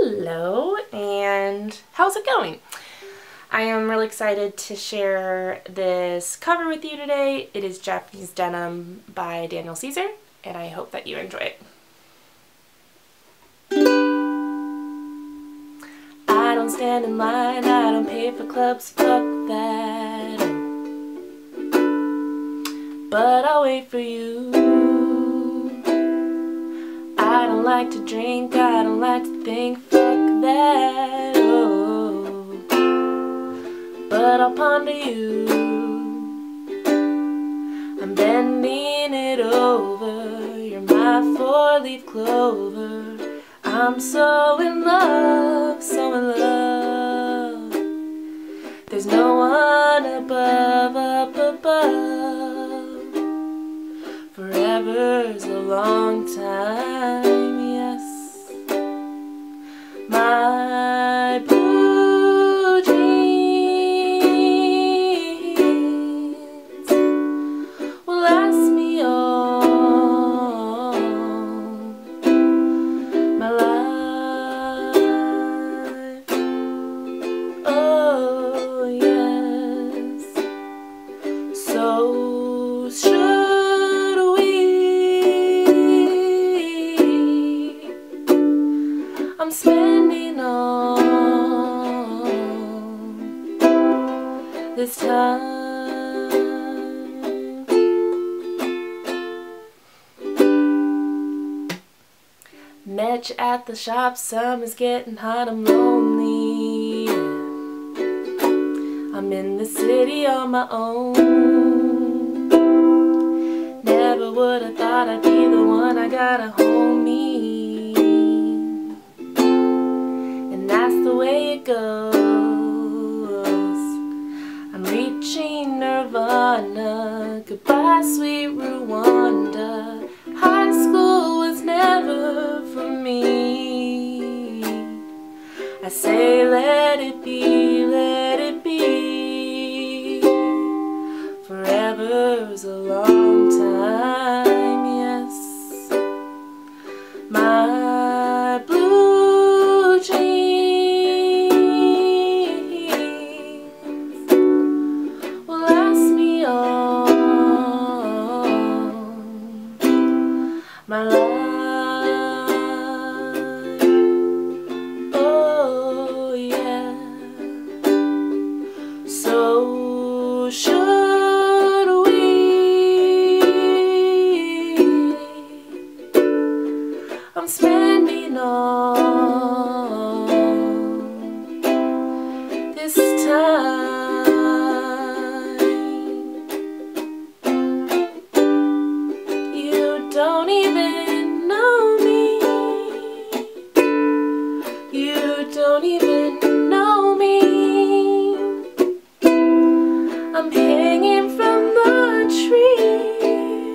Hello, and how's it going? I am really excited to share this cover with you today. It is Japanese Denim by Daniel Caesar, and I hope that you enjoy it. I don't stand in line, I don't pay for clubs, fuck that. But I'll wait for you. I don't like to drink, I don't like to think, fuck that, oh. But I'll ponder you. I'm bending it over, you're my four-leaf clover. I'm so in love, so in love. There's no one above, up above. Forever's a long time, yes. My blue jeans will last me all my life. Oh, yes. So should I'm spending all this time. Met you at the shop, summer's getting hot, I'm lonely. I'm in the city on my own. Never would have thought I'd be the one, I got a homie. That's the way it goes. I'm reaching nirvana. Goodbye, sweet Rwanda. High school was never for me. I say let it be, let it be. Forever's a long time, yes. My blue jeans will last me all my life. Oh yeah. So should we? I'm spending all this time. You don't even know me. You don't even know me. I'm hanging from the tree.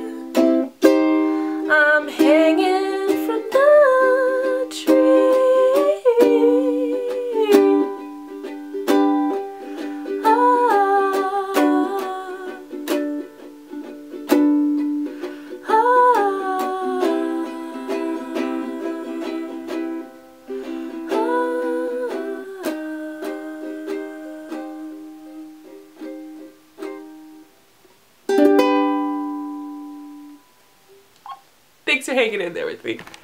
I'm hanging from the tree. Thanks for hanging in there with me.